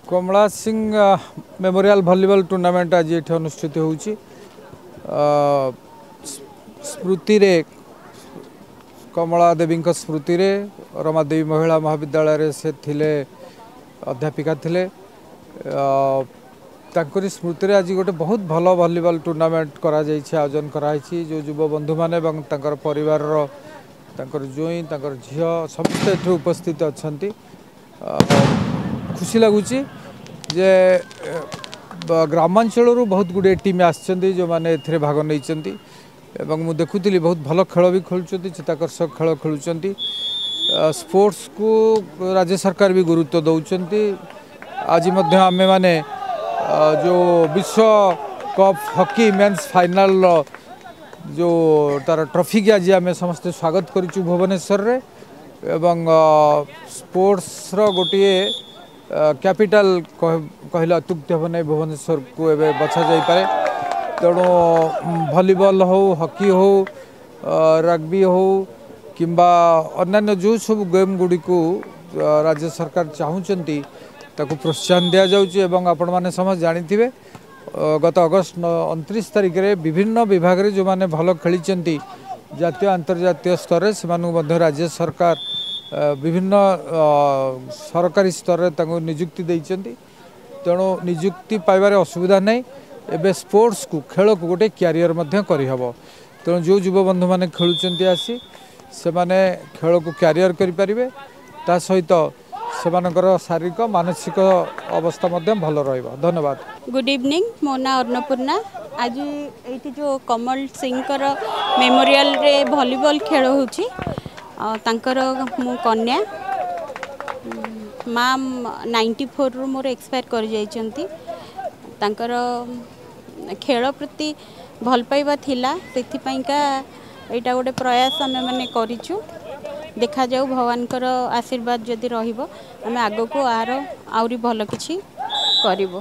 कमला Singh memorial volleyball tournament आज ये अनुष्ठित होउची स्मृति रे कमला देवी स्मृति रे रमादेवी महिला महाविद्यालय रे से थिले अध्यापिका थिले तांकरी स्मृति रे आज गोटे बहुत भल वॉलीबॉल टूर्नामेंट करा जायछि आयोजन कराई जो युव बंधु माने एवं तांकर परिवार रो तांकर जोई तांकर झियो समस्त एठु उपस्थित अछंती खुशी लगुची जे ग्रामांचल बहुत गुड़े टीम आसछंती जो माने एथिरे भाग नैचंती एवं मु देखुतिली बहुत भल खेल भी खेलुचंती चित्ताकर्षक खेल खेलुचंती स्पोर्ट्स को राज्य सरकार भी गुरुत्व दौरान आज मध्य आमे माने जो विश्व कप हॉकी मेंस फाइनल जो तार ट्रॉफी की आज आम समस्ते स्वागत करूँ भुवनेश्वर रे एवं स्पोर्ट्स रो गोटे कैपिटल कहले अत्युक्ति हम नहीं भुवनेश्वर को एवं बछा जाई पारे तेणु वॉलीबॉल हो हॉकी हो रग्बी हो किंबा अन्य जो सब गेम गुड़ी को राज्य सरकार चाहूँगी ताको प्रोत्साहन दि जाउची एवं आपण माने समझ जानिथिबे गत अगस्त 29 तारिख रे विभिन्न विभाग रे जो माने भल खेली जातीय अंतर्जातीय स्तर से राज्य सरकार विभिन्न सरकारी स्तर रे नियुक्ति देइचंती तेणु नियुक्ति पाइबारे असुविधा नहीं एबे स्पोर्ट्स को खेल को गोटे क्यारियर मध्य करहब तेणु जो युव बंधु माने खेलुचंती आसी से माने खेल को क्यारियर करि परिबे ता सहित सेमानकर शारीरिक मानसिक अवस्था मध्य भल रहिबा। धन्यवाद। गुड इवनिंग मो ना अन्नपूर्णा आज ये जो कमल सिंह मेमोरियल रे वॉलीबॉल खेल होची तांकर मु कन्या माँ 94 रु मोर एक्सपायर कर जाइछंती तांकर खेल प्रति भल पाइबा थिला सेथिपाइका एटा गोटे प्रयास आमे माने करिछु देखा जाऊ भगवान आशीर्वाद जदि रहिबो आमे आगो को आउरी भल किछि करिबो।